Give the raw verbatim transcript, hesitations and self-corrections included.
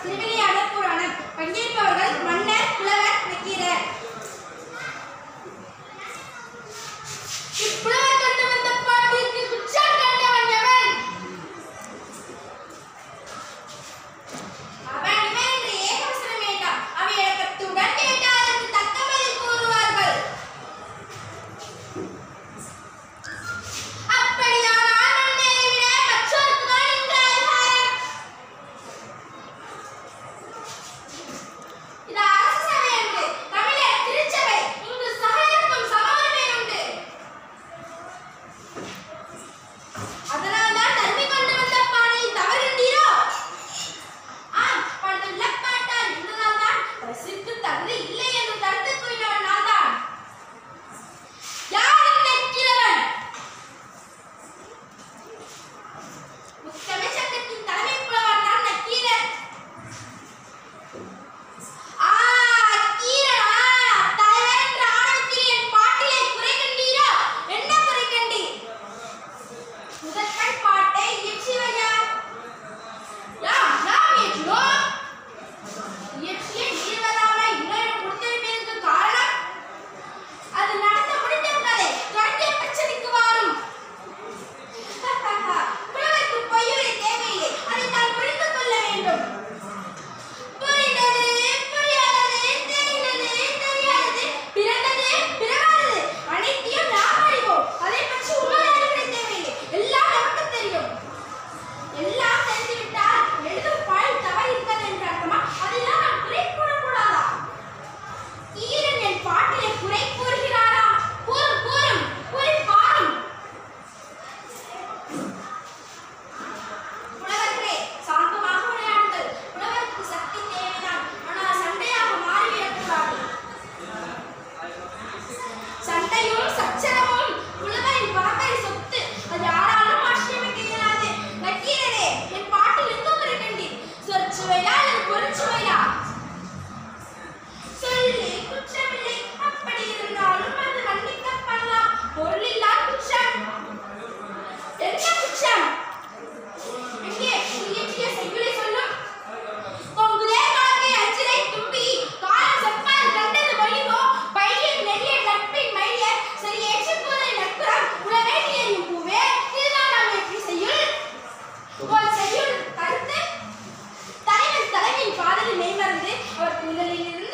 திருவிளையாடற் புராணம். பங்கேற்பவர்கள் மன்னர், புலவர், நக்கீரர். இப்புலவர் கொண்டு வந்த பாட்டிற்கு குற்றம் கண்டவன் எவன்? அவன் இவன் என்று ஏகவசனம் வேண்டாம். அவை கத்துடன் கேட்டால் அதற்கு தக்க பதில் கூறுவார்கள். அப்படியானால் மன்னரை விட மற்றோருக்கு தான் இந்த அதிகாரம். இது அரசு சபை என்று தமிழர் திருச்சபை. இங்கு சகலருக்கும் சம உரிமை உண்டு. அதனால்தான் தர்மி கொண்டு வந்த பாடலில் தவறுண்டீரோ? ஆம், படுத்துள்ள பாட்டால் இருந்ததால்தான் பரிசுக்கு தகுதி இல்லை என்று தடுத்து கூறினவன் நான்தான். யார் இந்த கிழவன்? முத்தமிழ் சங்கத்தின் தலைமை புலவர் தான் நக்கீரர். ஆ, நக்கீரனா? தலைவர் என்ற ஆணவத்தில் என் பாட்டிலே குறை கண்டீரோ? என்ன குறை கண்டீர்? முதற்கண் பாட்டை இயற்றியவர் யார்? யாம் நாம் இயற்றினோம். இயற்றிய நீர்வராமை இன்னொரு கொடுத்திருப்பதற்கு காரணம் அது நடந்து முடிந்த கதை தொடங்கிய பிரச்சனைக்கு வாரும். புலவருக்கு பொய்யுரை தேவையில்லை. அதை தான் புரிந்து கொள்ள வேண்டும். புரிந்தது, புரியாதது, தெரிந்தது, தெரியாதது, பிறந்தது, பிறவாதது அனைத்தையும் நாம் அறிவோம். அதை பற்றி உண்மையாளர்களை தேவையில்லை. எல்லாம் நமக்கு தெரியும். எல்லாம் தெரிந்துவிட்டால் எழுதும் பால் தவறு இருக்கிறது என்று அர்த்தமா? அதெல்லாம் நாம் குறை கூறக்கூடாதா? ஈரன் என் பாட்டிலே குறை கூறுகிறாரா? கூறும் கூறும் கூறி பாரும். புலவர்களே, சாந்தமாக விளையாடுங்கள். புலவருக்கு சக்தி தேவைதான். ஆனால் சண்டையாக மாறிவிடக்கூடாது. சண்டையும் சச்சரவும் புலவரின் பரம்பரை சொத்து. அது யாராலும் ஆட்சேபிக்க இயலாது. நக்கீரரே, என் பாட்டில் எங்கும் குறை கண்டீர். சொற்சுவையா அல்லது பொருட்சுவையா? சொல்லி குற்றமில்லை. அப்படி இருந்தாலும் அது மன்னிக்கப்படலாம். பொருளில்லா குற்றம். என்ன குற்றம்? எங்கே இயற்றிய செய்யுளை சொல்லும். பொங்குதே காக்கை அஞ்சிரை தும்பி காலம் செப்பால் கண்டது மொழிவோ பையில் நெறிய நட்பின் மழிய சரி ஏற்றி கூதை நற்குறம் உலகை நீரின் பூவே. இதுதான் நாம் இயற்றிய செய்யுள். ஒரு செய்யுள் கருத்து தலைவன் தலைவியின் காதலில் மெய்மறந்து அவர் கூந்தலில் இருந்து